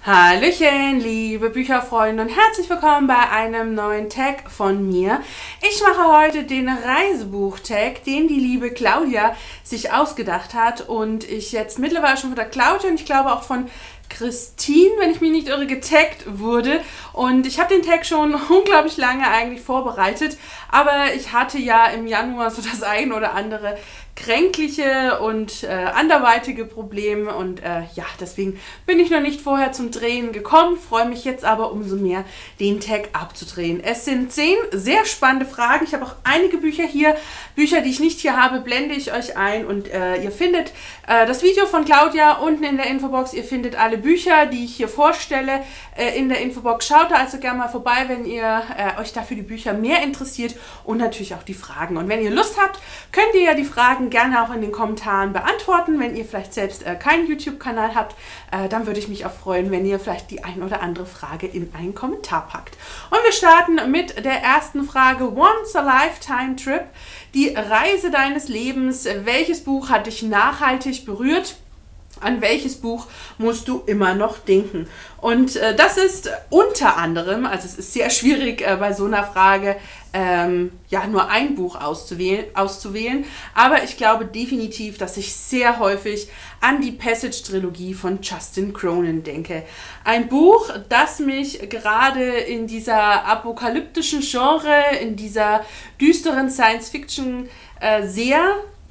Hallöchen, liebe Bücherfreunde und herzlich willkommen bei einem neuen Tag von mir. Ich mache heute den Reisebuch-Tag, den die liebe Claudia sich ausgedacht hat und ich jetzt mittlerweile schon von der Claudia und ich glaube auch von Christine, wenn ich mich nicht irre, getaggt wurde. Und ich habe den Tag schon unglaublich lange eigentlich vorbereitet, aber ich hatte ja im Januar so das ein oder andere kränkliche und anderweitige Probleme und ja, deswegen bin ich noch nicht vorher zum Drehen gekommen, freue mich jetzt aber umso mehr, den Tag abzudrehen. Es sind 10 sehr spannende Fragen. Ich habe auch einige Bücher hier. Bücher, die ich nicht hier habe, blende ich euch ein und ihr findet das Video von Claudia unten in der Infobox. Ihr findet alle Bücher, die ich hier vorstelle, in der Infobox. Schaut da also gerne mal vorbei, wenn ihr euch dafür die Bücher mehr interessiert und natürlich auch die Fragen. Und wenn ihr Lust habt, könnt ihr ja die Fragen gerne auch in den Kommentaren beantworten. Wenn ihr vielleicht selbst keinen YouTube-Kanal habt, dann würde ich mich auch freuen, wenn ihr vielleicht die ein oder andere Frage in einen Kommentar packt. Und wir starten mit der ersten Frage. Once a Lifetime Trip, die Reise deines Lebens. Welches Buch hat dich nachhaltig berührt? An welches Buch musst du immer noch denken? Und das ist unter anderem, also es ist sehr schwierig bei so einer Frage, ja, nur ein Buch auszuwählen, aber ich glaube definitiv, dass ich sehr häufig an die Passage-Trilogie von Justin Cronin denke. Ein Buch, das mich gerade in dieser apokalyptischen Genre, in dieser düsteren Science-Fiction sehr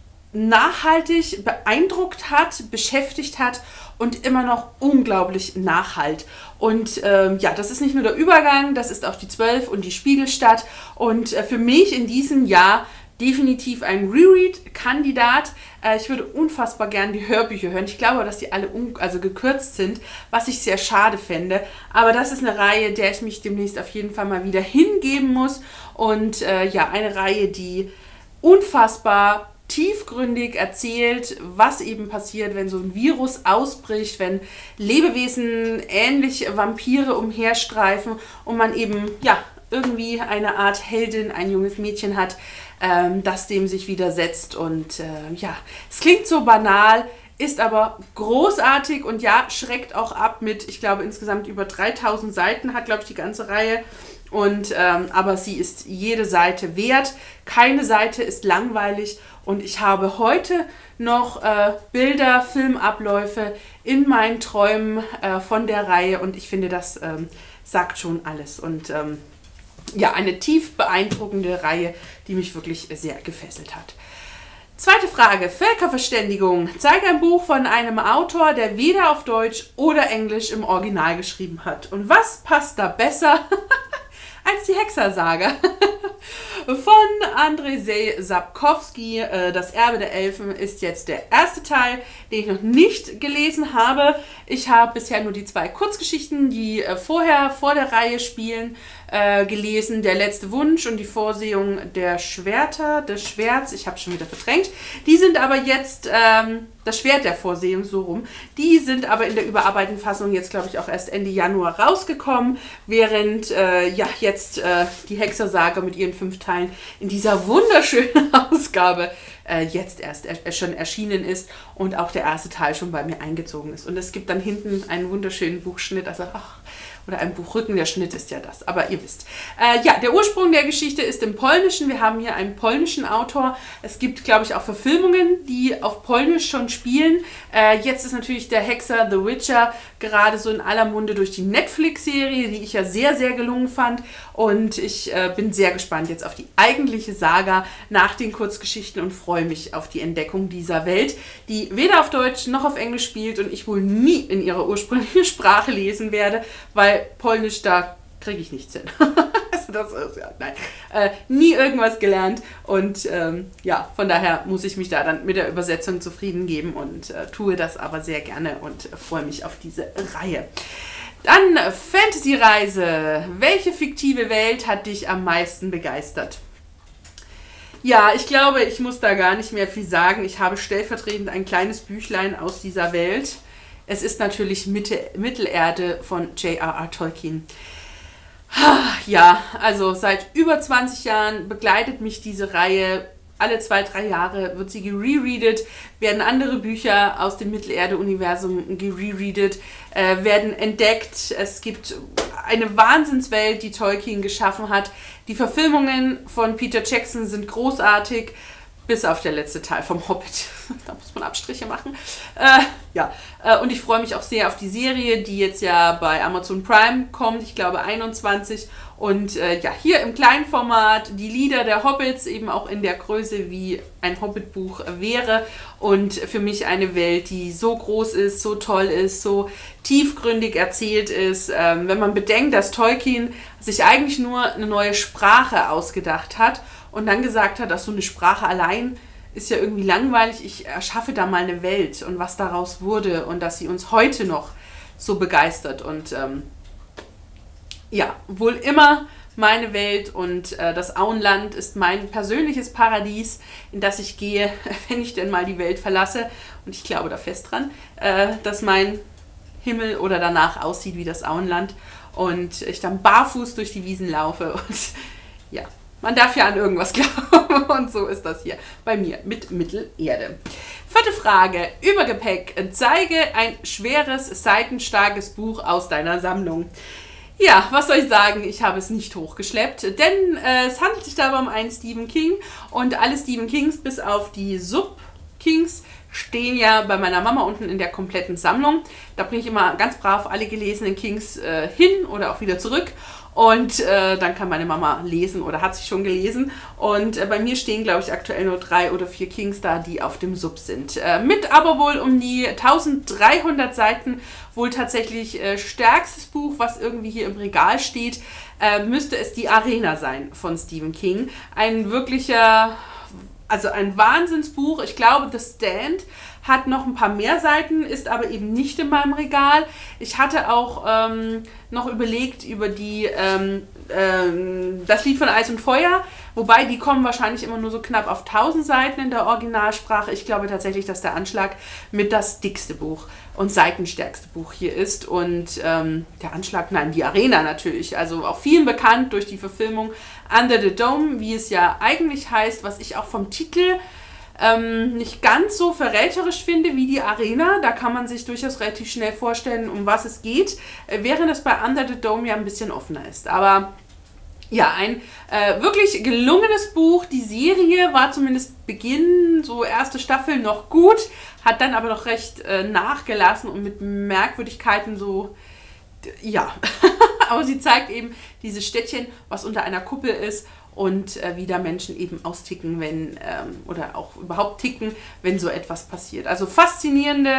nachhaltig beeindruckt hat, beschäftigt hat und immer noch unglaublich nachhalt. Und ja, das ist nicht nur der Übergang, das ist auch die 12 und die Spiegelstadt. Und für mich in diesem Jahr definitiv ein Reread-Kandidat. Ich würde unfassbar gern die Hörbücher hören. Ich glaube, dass die alle gekürzt sind, was ich sehr schade fände. Aber das ist eine Reihe, der ich mich demnächst auf jeden Fall mal wieder hingeben muss. Und ja, eine Reihe, die unfassbar tiefgründig erzählt, was eben passiert, wenn so ein Virus ausbricht, wenn Lebewesen ähnlich Vampire umherstreifen und man eben ja irgendwie eine Art Heldin, ein junges Mädchen hat, das dem sich widersetzt. Und ja, es klingt so banal, ist aber großartig und ja, schreckt auch ab mit, ich glaube, insgesamt über 3000 Seiten hat, glaube ich, die ganze Reihe. Und aber sie ist jede Seite wert. Keine Seite ist langweilig. Und ich habe heute noch Bilder, Filmabläufe in meinen Träumen von der Reihe. Und ich finde, das sagt schon alles. Und ja, eine tief beeindruckende Reihe, die mich wirklich sehr gefesselt hat. Zweite Frage. Völkerverständigung. Zeige ein Buch von einem Autor, der weder auf Deutsch oder Englisch im Original geschrieben hat. Und was passt da besser als die Hexersaga von Andrzej Sapkowski. Das Erbe der Elfen ist jetzt der erste Teil, den ich noch nicht gelesen habe. Ich habe bisher nur die 2 Kurzgeschichten, die vor der Reihe spielen, gelesen. Der letzte Wunsch und die Vorsehung der Schwerter, des Schwerts, ich habe schon wieder verdrängt. Die sind aber jetzt, das Schwert der Vorsehung, so rum, die sind aber in der überarbeiteten Fassung jetzt, glaube ich, auch erst Ende Januar rausgekommen, während ja jetzt die Hexersaga mit ihren 5 Teilen in dieser wunderschönen Ausgabe jetzt erst schon erschienen ist und auch der erste Teil schon bei mir eingezogen ist. Und es gibt dann hinten einen wunderschönen Buchschnitt, also oder ein Buchrücken, der Schnitt ist ja das, aber ihr wisst. Ja, der Ursprung der Geschichte ist im Polnischen. Wir haben hier einen polnischen Autor. Es gibt, glaube ich, auch Verfilmungen, die auf Polnisch schon spielen. Jetzt ist natürlich der Hexer, The Witcher, gerade so in aller Munde durch die Netflix-Serie, die ich ja sehr, sehr gelungen fand. Und ich bin sehr gespannt jetzt auf die eigentliche Saga nach den Kurzgeschichten und freue mich auf die Entdeckung dieser Welt, die weder auf Deutsch noch auf Englisch spielt und ich wohl nie in ihrer ursprünglichen Sprache lesen werde, weil Polnisch, da kriege ich nichts hin. Also das ist, ja, nein, nie irgendwas gelernt und ja, von daher muss ich mich da dann mit der Übersetzung zufrieden geben und tue das aber sehr gerne und freue mich auf diese Reihe. Dann Fantasy-Reise. Welche fiktive Welt hat dich am meisten begeistert? Ja, ich glaube, ich muss da gar nicht mehr viel sagen. Ich habe stellvertretend ein kleines Büchlein aus dieser Welt. Es ist natürlich Mittelerde von J.R.R. Tolkien. Ja, also seit über 20 Jahren begleitet mich diese Reihe alle 2-3 Jahre wird sie gerereadet, werden andere Bücher aus dem Mittelerde-Universum gerereadet, werden entdeckt. Es gibt eine Wahnsinnswelt, die Tolkien geschaffen hat. Die Verfilmungen von Peter Jackson sind großartig, bis auf der letzte Teil vom Hobbit. Da muss man Abstriche machen. Und ich freue mich auch sehr auf die Serie, die jetzt ja bei Amazon Prime kommt, ich glaube 21. Und hier im kleinen Format die Lieder der Hobbits, eben auch in der Größe, wie ein Hobbit-Buch wäre. Und für mich eine Welt, die so groß ist, so toll ist, so tiefgründig erzählt ist. Wenn man bedenkt, dass Tolkien sich eigentlich nur eine neue Sprache ausgedacht hat und dann gesagt hat, dass so eine Sprache allein ist ja irgendwie langweilig, ich erschaffe da mal eine Welt und was daraus wurde und dass sie uns heute noch so begeistert und wohl immer meine Welt und das Auenland ist mein persönliches Paradies, in das ich gehe, wenn ich denn mal die Welt verlasse und ich glaube da fest dran, dass mein Himmel oder danach aussieht wie das Auenland und ich dann barfuß durch die Wiesen laufe und ja, man darf ja an irgendwas glauben und so ist das hier bei mir mit Mittelerde. 4. Frage, Übergepäck. Zeige ein schweres, seitenstarkes Buch aus deiner Sammlung. Ja, was soll ich sagen? Ich habe es nicht hochgeschleppt, denn es handelt sich dabei um einen Stephen King und alle Stephen Kings bis auf die Sub-Kings stehen ja bei meiner Mama unten in der kompletten Sammlung. Da bringe ich immer ganz brav alle gelesenen Kings hin oder auch wieder zurück. Und dann kann meine Mama lesen oder hat sich schon gelesen. Und bei mir stehen, glaube ich, aktuell nur 3 oder 4 Kings da, die auf dem Sub sind. Mit aber wohl um die 1300 Seiten, wohl tatsächlich stärkstes Buch, was irgendwie hier im Regal steht, müsste es die Arena sein von Stephen King. Ein wirklicher, also ein Wahnsinnsbuch. Ich glaube, The Stand hat noch ein paar mehr Seiten, ist aber eben nicht in meinem Regal. Ich hatte auch noch überlegt über die das Lied von Eis und Feuer, wobei die kommen wahrscheinlich immer nur so knapp auf 1000 Seiten in der Originalsprache. Ich glaube tatsächlich, dass der Anschlag mit das dickste Buch und seitenstärkste Buch hier ist. Und der Anschlag, nein, die Arena natürlich. Also auch vielen bekannt durch die Verfilmung Under the Dome, wie es ja eigentlich heißt, was ich auch vom Titel nicht ganz so verräterisch finde wie die Arena. Da kann man sich durchaus relativ schnell vorstellen, um was es geht, während es bei Under the Dome ja ein bisschen offener ist. Aber ja, ein wirklich gelungenes Buch. Die Serie war zumindest Beginn, so erste Staffel noch gut, hat dann aber noch recht nachgelassen und mit Merkwürdigkeiten so, ja. Aber sie zeigt eben dieses Städtchen, was unter einer Kuppel ist, und wie da Menschen eben austicken, wenn, oder auch überhaupt ticken, wenn so etwas passiert. Also faszinierende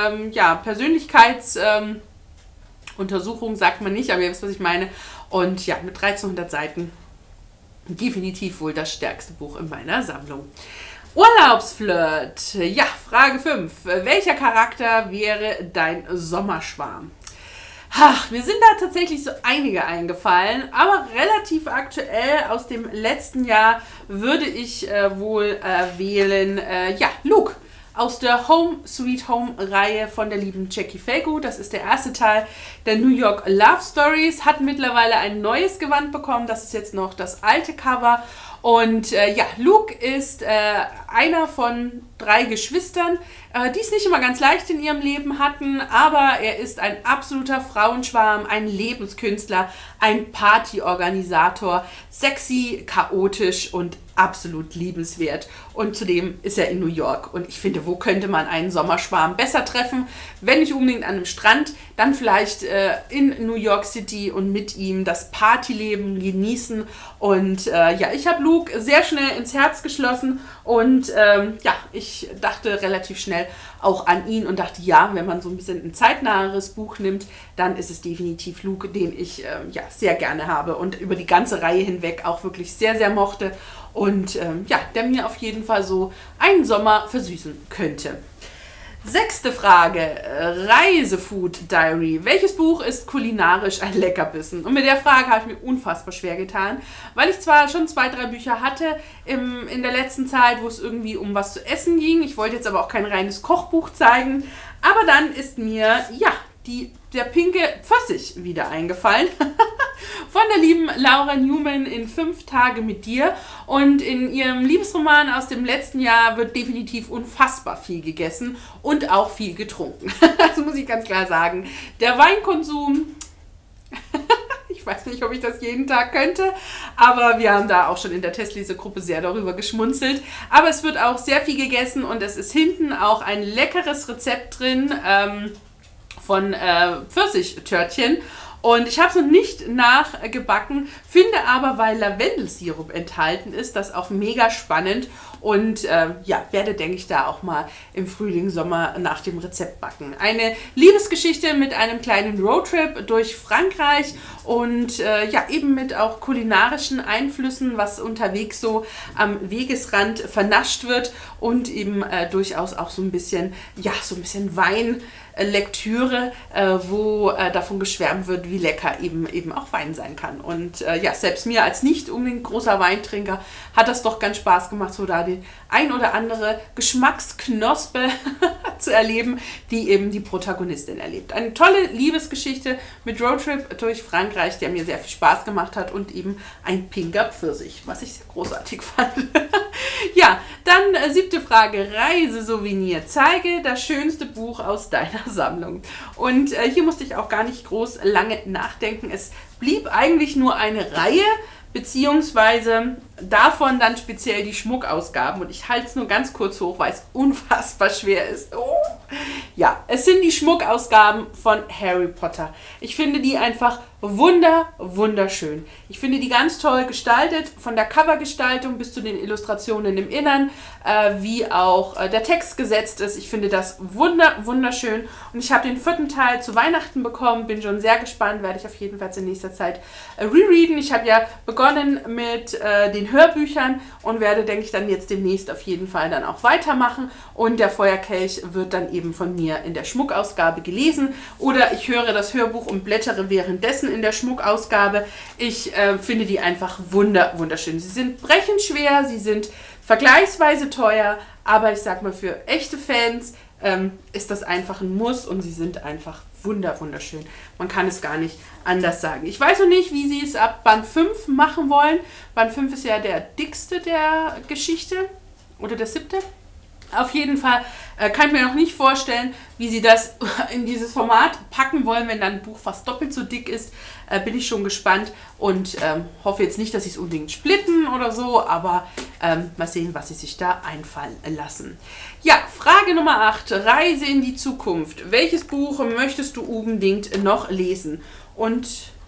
Persönlichkeitsuntersuchung sagt man nicht, aber ihr wisst, was ich meine. Und ja, mit 1300 Seiten definitiv wohl das stärkste Buch in meiner Sammlung. Urlaubsflirt. Ja, Frage 5. Welcher Charakter wäre dein Sommerschwarm? Ach, mir sind da tatsächlich so einige eingefallen, aber relativ aktuell aus dem letzten Jahr würde ich wohl wählen, Luke aus der Home Sweet Home Reihe von der lieben Jackie Falco. Das ist der erste Teil der New York Love Stories, hat mittlerweile ein neues Gewand bekommen, das ist jetzt noch das alte Cover. Und Luke ist einer von 3 Geschwistern, die es nicht immer ganz leicht in ihrem Leben hatten, aber er ist ein absoluter Frauenschwarm, ein Lebenskünstler, ein Partyorganisator, sexy, chaotisch und absolut liebenswert. Und zudem ist er in New York. Und ich finde, wo könnte man einen Sommerschwarm besser treffen? Wenn nicht unbedingt an einem Strand, dann vielleicht in New York City und mit ihm das Partyleben genießen. Und ich habe Luke sehr schnell ins Herz geschlossen und ich dachte relativ schnell auch an ihn und dachte, ja, wenn man so ein bisschen ein zeitnaheres Buch nimmt, dann ist es definitiv Luke, den ich sehr gerne habe und über die ganze Reihe hinweg auch wirklich sehr, sehr mochte und der mir auf jeden Fall so einen Sommer versüßen könnte. 6. Frage, Reisefood Diary. Welches Buch ist kulinarisch ein Leckerbissen? Und mit der Frage habe ich mir unfassbar schwer getan, weil ich zwar schon 2, 3 Bücher hatte in der letzten Zeit, wo es irgendwie um was zu essen ging. Ich wollte jetzt aber auch kein reines Kochbuch zeigen. Aber dann ist mir, der pinke Pfirsich wieder eingefallen von der lieben Laura Newman in 5 Tage mit dir. Und in ihrem Liebesroman aus dem letzten Jahr wird definitiv unfassbar viel gegessen und auch viel getrunken. Das muss ich ganz klar sagen. Der Weinkonsum... Ich weiß nicht, ob ich das jeden Tag könnte, aber wir haben da auch schon in der Testlese-Gruppe sehr darüber geschmunzelt. Aber es wird auch sehr viel gegessen und es ist hinten auch ein leckeres Rezept drin von Pfirsichtörtchen. Und ich habe es noch nicht nachgebacken, finde aber, weil Lavendelsirup enthalten ist, das auch mega spannend. Und ja, werde, denke ich, da auch mal im Frühling, Sommer nach dem Rezept backen. Eine Liebesgeschichte mit einem kleinen Roadtrip durch Frankreich und ja, eben mit auch kulinarischen Einflüssen, was unterwegs so am Wegesrand vernascht wird und eben durchaus auch so ein bisschen, ja, so ein bisschen Weinlektüre, wo davon geschwärmt wird, wie lecker eben auch Wein sein kann. Und ja, selbst mir als nicht unbedingt großer Weintrinker hat das doch ganz Spaß gemacht, so da die ein oder andere Geschmacksknospe zu erleben, die eben die Protagonistin erlebt. Eine tolle Liebesgeschichte mit Roadtrip durch Frankreich, der mir sehr viel Spaß gemacht hat und eben ein pinker Pfirsich, was ich sehr großartig fand. Ja, dann 7. Frage, Reisesouvenir. Zeige das schönste Buch aus deiner Sammlung. Und hier musste ich auch gar nicht groß lange nachdenken. Es blieb eigentlich nur eine Reihe, beziehungsweise davon dann speziell die Schmuckausgaben. Und ich halte es nur ganz kurz hoch, weil es unfassbar schwer ist. Oh. Ja, es sind die Schmuckausgaben von Harry Potter. Ich finde die einfach wunderschön. Ich finde die ganz toll gestaltet, von der Covergestaltung bis zu den Illustrationen im Innern, wie auch der Text gesetzt ist. Ich finde das wunderschön. Und ich habe den 4. Teil zu Weihnachten bekommen, bin schon sehr gespannt, werde ich auf jeden Fall in nächster Zeit rereaden. Ich habe ja begonnen mit den Hörbüchern und werde, denke ich, dann jetzt demnächst auf jeden Fall dann auch weitermachen. Und der Feuerkelch wird dann eben von mir in der Schmuckausgabe gelesen. Oder ich höre das Hörbuch und blättere währenddessen in der Schmuckausgabe. Ich finde die einfach wunderschön. Sie sind brechend schwer, sie sind vergleichsweise teuer, aber ich sag mal, für echte Fans ist das einfach ein Muss und sie sind einfach wunderschön. Man kann es gar nicht anders sagen. Ich weiß noch nicht, wie sie es ab Band 5 machen wollen. Band 5 ist ja der dickste der Geschichte oder der 7. Auf jeden Fall kann ich mir noch nicht vorstellen, wie sie das in dieses Format packen wollen, wenn dann ein Buch fast doppelt so dick ist. Bin ich schon gespannt und hoffe jetzt nicht, dass sie es unbedingt splitten oder so, aber mal sehen, was sie sich da einfallen lassen. Ja, Frage Nummer 8. Reise in die Zukunft. Welches Buch möchtest du unbedingt noch lesen? Und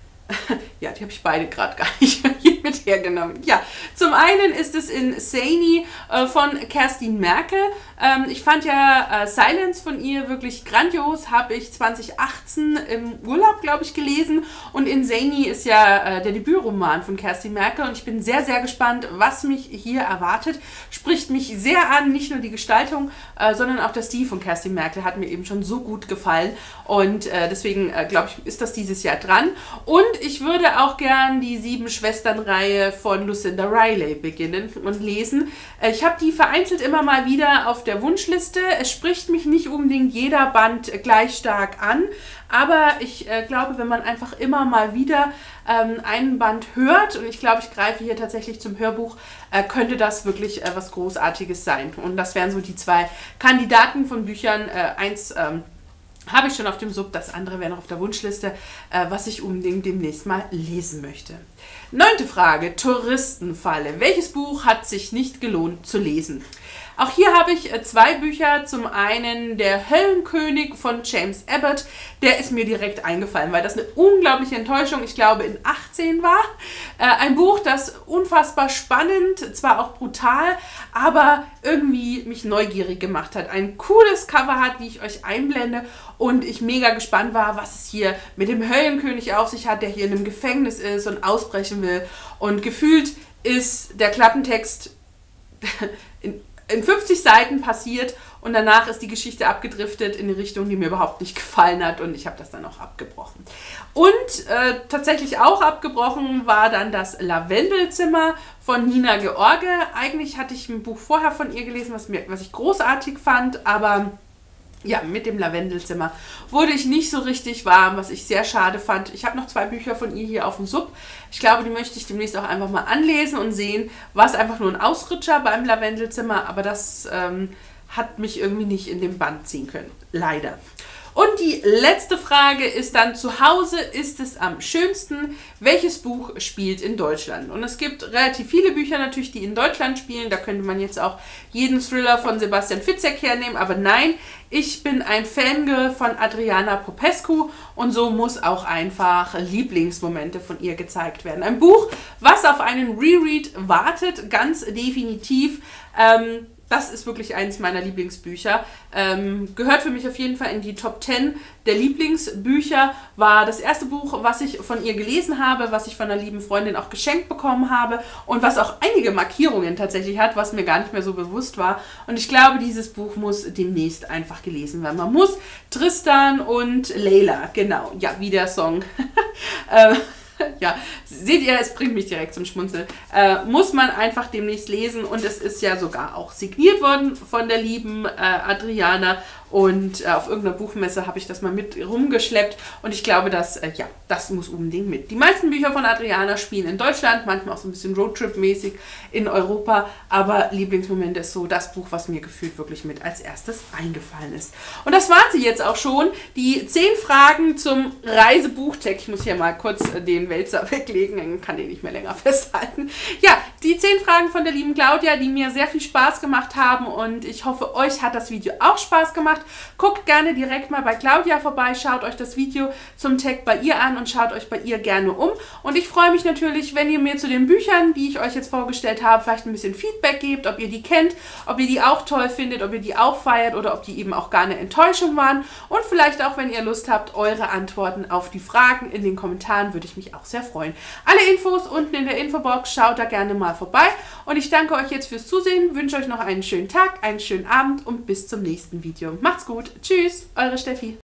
ja, die habe ich beide gerade gar nicht mit hergenommen. Ja, zum einen ist es Insani von Kerstin Merkel. Ich fand ja Silence von ihr wirklich grandios. Habe ich 2018 im Urlaub, glaube ich, gelesen. Und Insani ist ja der Debütroman von Kerstin Merkel. Und ich bin sehr gespannt, was mich hier erwartet. Spricht mich sehr an, nicht nur die Gestaltung, sondern auch der Stil von Kerstin Merkel hat mir eben schon so gut gefallen. Und deswegen, glaube ich, ist das dieses Jahr dran. Und ich würde auch gern die 7-Schwestern-Reihe von Lucinda Riley beginnen und lesen. Ich habe die vereinzelt immer mal wieder auf der Wunschliste. Es spricht mich nicht unbedingt jeder Band gleich stark an, aber ich glaube, wenn man einfach immer mal wieder einen Band hört, und ich glaube, ich greife hier tatsächlich zum Hörbuch, könnte das wirklich was Großartiges sein. Und das wären so die 2 Kandidaten von Büchern. Eins habe ich schon auf dem Sub, das andere wäre noch auf der Wunschliste, was ich unbedingt demnächst mal lesen möchte. 9. Frage, Touristenfalle. Welches Buch hat sich nicht gelohnt zu lesen? Auch hier habe ich 2 Bücher. Zum einen Der Höllenkönig von James Abbott. Der ist mir direkt eingefallen, weil das eine unglaubliche Enttäuschung, ich glaube, in 18 war. Ein Buch, das unfassbar spannend, zwar auch brutal, aber irgendwie mich neugierig gemacht hat. Ein cooles Cover hat, wie ich euch einblende. Und ich mega gespannt war, was es hier mit dem Höllenkönig auf sich hat, der hier in einem Gefängnis ist und ausbrechen will. Und gefühlt ist der Klappentext in 50 Seiten passiert und danach ist die Geschichte abgedriftet in eine Richtung, die mir überhaupt nicht gefallen hat und ich habe das dann auch abgebrochen. Und tatsächlich auch abgebrochen war dann das Lavendelzimmer von Nina George. Eigentlich hatte ich ein Buch vorher von ihr gelesen, was ich großartig fand, aber ja, mit dem Lavendelzimmer wurde ich nicht so richtig warm, was ich sehr schade fand. Ich habe noch 2 Bücher von ihr hier auf dem Sub. Ich glaube, die möchte ich demnächst auch einfach mal anlesen und sehen. War es einfach nur ein Ausrutscher beim Lavendelzimmer, aber das hat mich irgendwie nicht in den Bann ziehen können. Leider. Und die letzte Frage ist dann: Zu Hause ist es am schönsten? Welches Buch spielt in Deutschland? Und es gibt relativ viele Bücher natürlich, die in Deutschland spielen. Da könnte man jetzt auch jeden Thriller von Sebastian Fitzek hernehmen. Aber nein, ich bin ein Fangirl von Adriana Popescu und so muss auch einfach Lieblingsmomente von ihr gezeigt werden. Ein Buch, was auf einen Reread wartet, ganz definitiv. Das ist wirklich eines meiner Lieblingsbücher. Gehört für mich auf jeden Fall in die Top 10 der Lieblingsbücher. War das erste Buch, was ich von ihr gelesen habe, was ich von einer lieben Freundin auch geschenkt bekommen habe und was auch einige Markierungen tatsächlich hat, was mir gar nicht mehr so bewusst war. Und ich glaube, dieses Buch muss demnächst einfach gelesen werden. Man muss Tristan und Leila, genau, ja, wie der Song. Ja, seht ihr, es bringt mich direkt zum Schmunzeln. Muss man einfach demnächst lesen und es ist ja sogar auch signiert worden von der lieben Adriana und auf irgendeiner Buchmesse habe ich das mal mit rumgeschleppt und ich glaube, dass, ja, das muss unbedingt mit. Die meisten Bücher von Adriana spielen in Deutschland, manchmal auch so ein bisschen Roadtrip-mäßig in Europa, aber Lieblingsmomente ist so das Buch, was mir gefühlt wirklich mit als erstes eingefallen ist. Und das waren sie jetzt auch schon, die 10 Fragen zum Reisebuchtag. Ich muss hier mal kurz den Wälzer weglegen, kann den nicht mehr länger festhalten. Ja, die 10 Fragen von der lieben Claudia, die mir sehr viel Spaß gemacht haben und ich hoffe, euch hat das Video auch Spaß gemacht. Guckt gerne direkt mal bei Claudia vorbei, schaut euch das Video zum Tag bei ihr an und schaut euch bei ihr gerne um. Und ich freue mich natürlich, wenn ihr mir zu den Büchern, die ich euch jetzt vorgestellt habe, vielleicht ein bisschen Feedback gebt, ob ihr die kennt, ob ihr die auch toll findet, ob ihr die auch feiert oder ob die eben auch gar eine Enttäuschung waren. Und vielleicht auch, wenn ihr Lust habt, eure Antworten auf die Fragen in den Kommentaren, würde ich mich auch sehr freuen. Alle Infos unten in der Infobox, schaut da gerne mal vorbei. Und ich danke euch jetzt fürs Zusehen, wünsche euch noch einen schönen Tag, einen schönen Abend und bis zum nächsten Video. Macht's gut. Tschüss, eure Steffi.